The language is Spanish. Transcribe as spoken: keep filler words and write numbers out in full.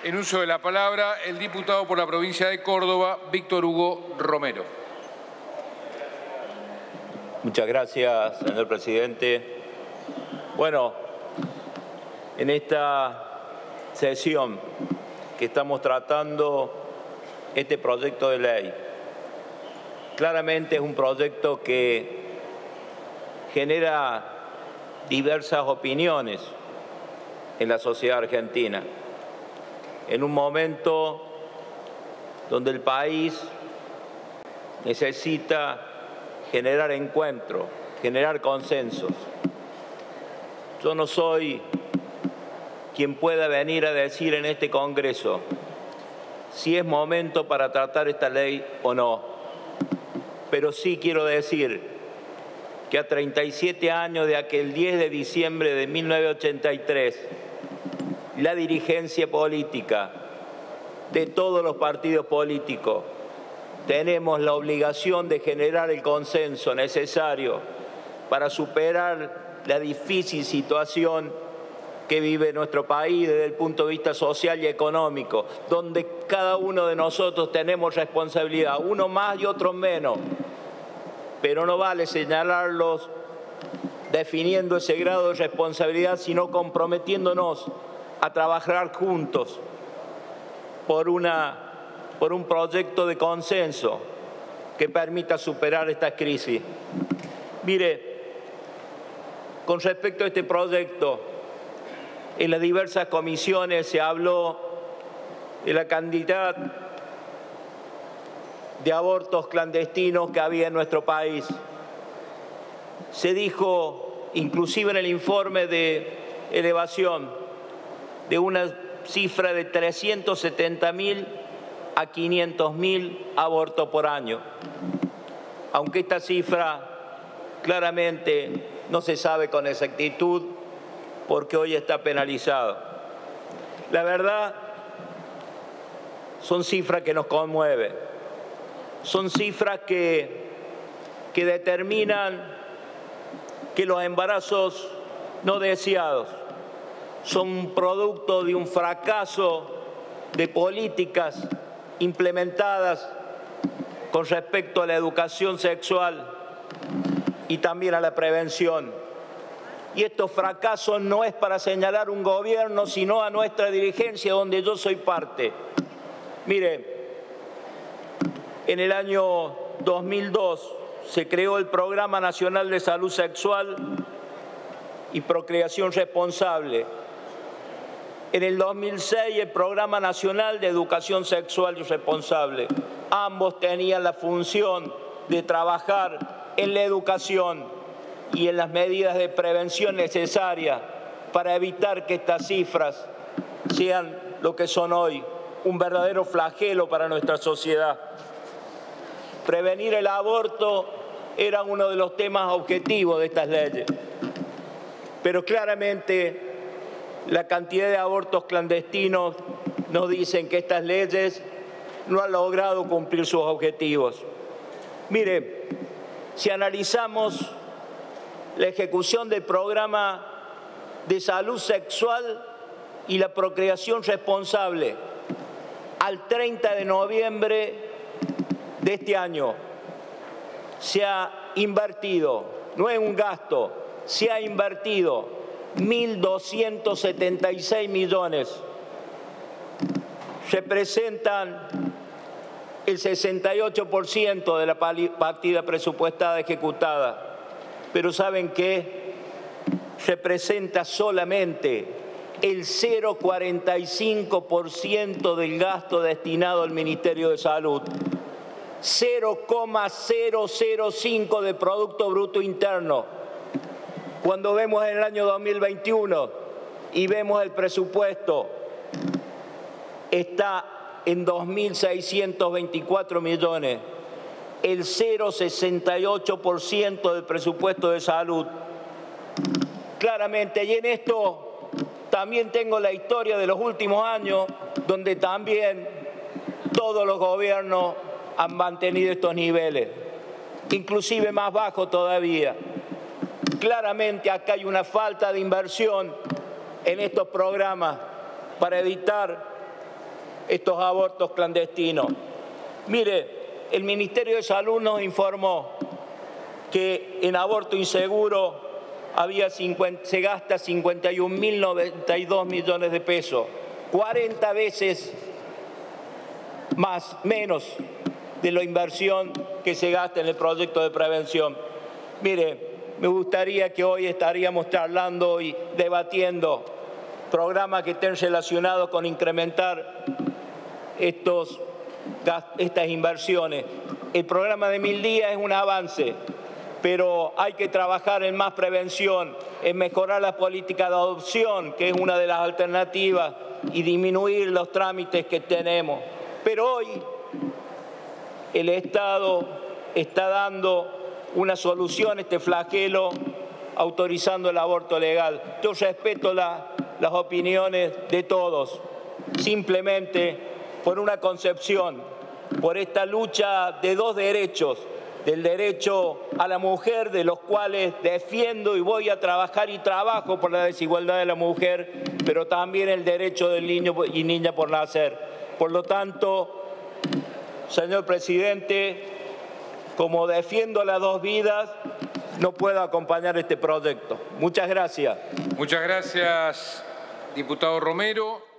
En uso de la palabra, el diputado por la provincia de Córdoba, Víctor Hugo Romero. Muchas gracias, señor presidente. Bueno, en esta sesión que estamos tratando este proyecto de ley, claramente es un proyecto que genera diversas opiniones en la sociedad argentina. En un momento donde el país necesita generar encuentro, generar consensos. Yo no soy quien pueda venir a decir en este Congreso si es momento para tratar esta ley o no. Pero sí quiero decir que a treinta y siete años de aquel diez de diciembre de mil novecientos ochenta y tres, la dirigencia política de todos los partidos políticos tenemos la obligación de generar el consenso necesario para superar la difícil situación que vive nuestro país desde el punto de vista social y económico, donde cada uno de nosotros tenemos responsabilidad, uno más y otro menos, pero no vale señalarlos definiendo ese grado de responsabilidad, sino comprometiéndonos a trabajar juntos por, una, por un proyecto de consenso que permita superar esta crisis. Mire, con respecto a este proyecto, en las diversas comisiones se habló de la cantidad de abortos clandestinos que había en nuestro país. Se dijo, inclusive en el informe de elevación, de una cifra de trescientos setenta mil a quinientos mil abortos por año. Aunque esta cifra claramente no se sabe con exactitud, porque hoy está penalizado. La verdad, son cifras que nos conmueven, son cifras que, que determinan que los embarazos no deseados son producto de un fracaso de políticas implementadas con respecto a la educación sexual y también a la prevención. Y estos fracasos no es para señalar un gobierno, sino a nuestra dirigencia, donde yo soy parte. Mire, en el año dos mil dos se creó el Programa Nacional de Salud Sexual y Procreación Responsable. En el dos mil seis el Programa Nacional de Educación Sexual y Responsable. Ambos tenían la función de trabajar en la educación y en las medidas de prevención necesarias para evitar que estas cifras sean lo que son hoy, un verdadero flagelo para nuestra sociedad. Prevenir el aborto era uno de los temas objetivos de estas leyes, pero claramente la cantidad de abortos clandestinos nos dicen que estas leyes no han logrado cumplir sus objetivos. Mire, si analizamos la ejecución del programa de salud sexual y la procreación responsable al treinta de noviembre de este año, se ha invertido, no es un gasto, se ha invertido mil doscientos setenta y seis millones. Representan el sesenta y ocho por ciento de la partida presupuestada ejecutada. Pero ¿saben qué? Representa solamente el cero coma cuarenta y cinco por ciento del gasto destinado al Ministerio de Salud. cero coma cero cero cinco del Producto Bruto Interno. Cuando vemos en el año dos mil veintiuno y vemos el presupuesto, está en dos mil seiscientos veinticuatro millones. El cero coma sesenta y ocho por ciento del presupuesto de salud. Claramente, y en esto también tengo la historia de los últimos años, donde también todos los gobiernos han mantenido estos niveles, inclusive más bajos todavía. Claramente acá hay una falta de inversión en estos programas para evitar estos abortos clandestinos. Mire, el Ministerio de Salud nos informó que en aborto inseguro había cincuenta, se gasta cincuenta y un mil noventa y dos millones de pesos, cuarenta veces más, menos de la inversión que se gasta en el proyecto de prevención. Mire, me gustaría que hoy estaríamos charlando y debatiendo programas que estén relacionados con incrementar estos, estas inversiones. El programa de Mil Días es un avance, pero hay que trabajar en más prevención, en mejorar la política de adopción, que es una de las alternativas, y disminuir los trámites que tenemos. Pero hoy el Estado está dando una solución a este flagelo autorizando el aborto legal. Yo respeto la, las opiniones de todos, simplemente por una concepción, por esta lucha de dos derechos, del derecho a la mujer, de los cuales defiendo y voy a trabajar y trabajo por la desigualdad de la mujer, pero también el derecho del niño y niña por nacer. Por lo tanto, señor presidente, como defiendo las dos vidas, no puedo acompañar este proyecto. Muchas gracias. Muchas gracias, diputado Romero.